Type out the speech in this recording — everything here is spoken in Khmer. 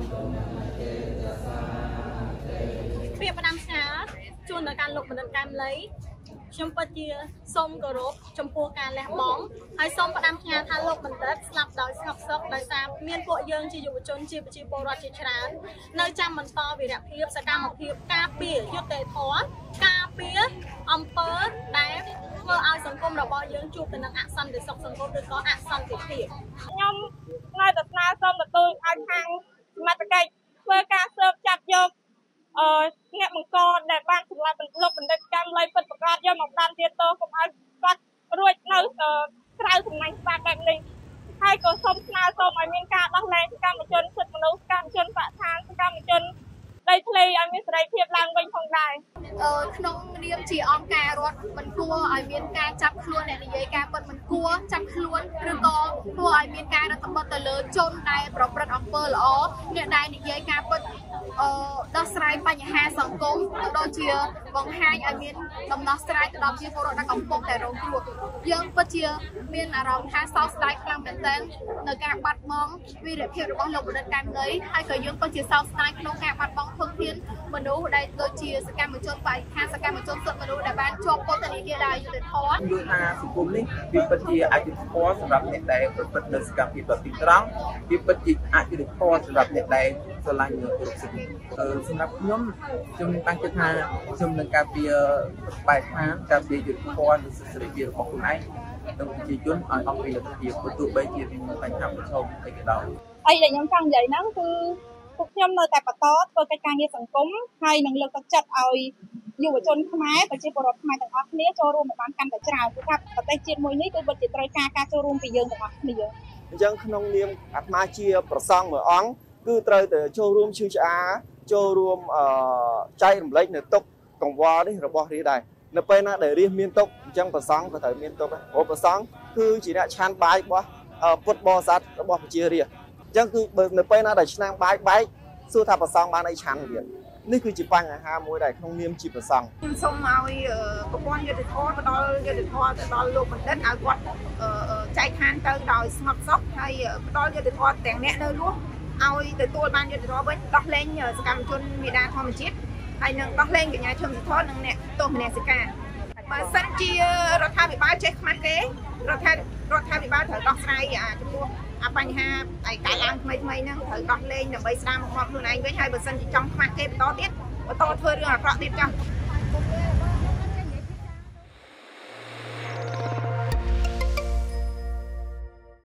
เปรียบประดามช้าชวนในการลงบันทึกการเลยชมปจีส้มกระรบชมพูการแหลกบ้องให้ส้มประดามช้าทานลงบันทึกสลับดอยสลับซอกดอยซาเมียนพวกยังจะอยู่จนจีบจีโบราณจีชราในจำมันต่อวิริยะเพียบสกัมเพียบกาเปียยุติเตทอกาเปียอมเปิร์ดได้เมื่อเอาสังคมเราบอยังจูบเป็นนางอักษรหรือสังคมหรือก็อักษรติดเพียบยมง่ายแต่หน้าส้มแต่ตัวเอาทางมาตะไกเพื่อการเสิร์ฟจับยกเนี่ยมังกรแต่บ้านสุราเป็นลบเป็นเด็กกำไรเป็นประกาศย่อมออกด้านเทียโตกับไอ้ปัดรวยเนื้อกลายถึงในปากแบบนี้ให้ก็ส้มหน้าส้มไอ้เมียนกาต้องแรงการมาจนสุดมนุษย์การจนประทานการมาจนได้ทะเลไอ้เมียนสไลเทียบลังเป็นของได้ขนมเลี้ยงจีออมการถมันกลัวไอ้เมียนกาจับคล้วนเนี่ยในยัยการเปิดมันกลัวจับคล้วนหรือก็ตัวไอ้เมียนกาเราต้องมาตะเลินจนได้ปรับปรุงอำเภอหรอเนี่ยได้ในยัยการเปิดดอกสไลปัญหาสังคมโดยเชียร์บางให้ไอเมียนลำดอกสไลต์ดอกเชียร์โคโรนักกำปงแต่โรงครัวยังปัจเจียเมียนอารมณ์หาซอสไลต์กลางเป็นเต้นในการบัดมองวิริยะเพียรរបស់លោកបណ្ឌិតកាន់เลยให้เคยยังปัจเจียซอสไลต์ក្នុងការបាត់បង់ធនធានមនុស្សដែលដូចជាសកម្មជនបរិស្ថានសកម្មជនសិទ្ធិមនុស្សដែលបានជាប់ពន្ធនាគារដោយយុត្តិធម៌យល់ថាសង្គមនេះវាពិតជាអយុត្តិធម៌សម្រាប់អ្នកដែលប្រព្រឹត្តនៅសកម្មភាពដ៏ទីត្រង់វាពិតជាអយុត្តិធម៌សម្រាប់អ្នកដែលស្រឡាញ់និងគោរពសិទ្ធិសម្រាប់ខ្ញុំតាំងចិត្តថាខ្ញុំនឹងការពារបរិស្ថានការពារយុត្តិធម៌និងសិទ្ធិសេរីភាពរបស់ខ្លួនឯងនិងប្រជាជនឲ្យអស់ពីលទ្ធភាពទោះបីជាមានបញ្ហាប្រឈមអីក៏ដោយអីដែលខ្ញុំចង់និយាយហ្នឹងគឺពួកខ្ញុំនៅតែបន្តធ្វើកិច្ចការងារសង្គមហើយនឹងលើកទឹកចិត្តឲ្យយុវជនខ្មែរប្រជាពលរដ្ឋខ្មែរទាំងអស់គ្នាចូលរួមបានកាន់តែច្រើនព្រោះថាប្រទេសជាតិមួយនេះគឺពិតជាត្រូវការចូលរួមពីយើងទាំងអស់គ្នាអញ្ចឹងក្នុងនាមអាត្មាជាប្រសង់មួយអង្គគឺត្រូវតែចូលរួមឈឺឆ្អាចូលរួមចែករំលែកនៅទុក្ខកង្វល់នេះរបស់រាជដែរនៅពេលណាដែលរាជមានទុក្ខអញ្ចឹងប្រសង់ក៏ត្រូវមានទុក្ខដែរព្រោះប្រសង់គឺជាអ្នកឆានបាយរបស់ពុទ្ធបរិស័ទរបស់ប្រជារាស្ត្រអញ្ចឹងគឺនៅពេលណាដែលឆ្នាំបាយបែកសួរថាប្រសង់បានអីឆានទៀតនេះគឺជាបញ្ហាមួយដែលក្នុងនាមជាប្រសង់ខ្ញុំសូមឲ្យប្រព័ន្ធយុត្តិធម៌ទៅដល់យុត្តិធម៌ទៅដល់លោកបណ្ឌិតឲ្យគាត់ចែកឋានទៅដោយស្ងប់សុខហើយផ្ដល់យុត្តិធម៌ទាំងអ្នកនៅរស់ឲ្យទទួលបានយុត្តិធម៌វិញដោះលែងសកម្មជនមេដាធម្មជាតិហើយនឹងដោះលែងកញ្ញាឈឹមសុធននិងអ្នកទោសមនសិការបើសិនជារដ្ឋាភិបាលចេះខ្មាស់គេរដ្ឋាភិបាលត្រូវដោះស្រាយចំពោះបញ្ហាឯកាយឡើងថ្មីហ្នឹងត្រូវដោះលែងដើម្បីស្ដារមុខមាត់ខ្លួនឯងវិញហើយបើសិនជាចង់ខ្មាស់គេបន្តទៀតបន្តធ្វើរឿងអាក្រក់ទៀតចា៎